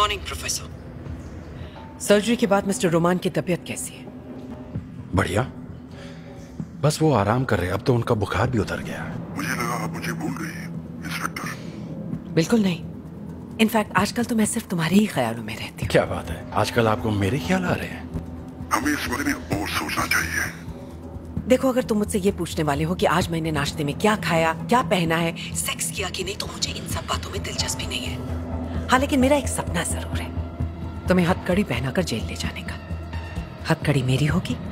Morning professor. Surgery के बाद mister Roman की तबीयत कैसी है? बढ़िया, बस वो आराम कर रहे हैं। अब तो उनका बुखार भी उतर गया। मुझे लगा आप मुझे भूल गई इंस्पेक्टर। बिल्कुल नहीं, इनफैक्ट आजकल तो मैं सिर्फ तुम्हारे ही ख्यालों में रहती हूँ। क्या बात है, आजकल आपको मेरे ख्याल आ रहे हैं? हमें इस बारे में और सोचना चाहिए। देखो, अगर तुम मुझसे ये पूछने वाले हो कि आज मैंने नाश्ते में क्या खाया, क्या पहना है, सेक्स किया कि नहीं, तो मुझे इन सब बातों में दिलचस्पी नहीं है। हाँ, लेकिन मेरा एक सपना जरूर है, तुम्हें हथकड़ी पहनाकर जेल ले जाने का। हथकड़ी मेरी होगी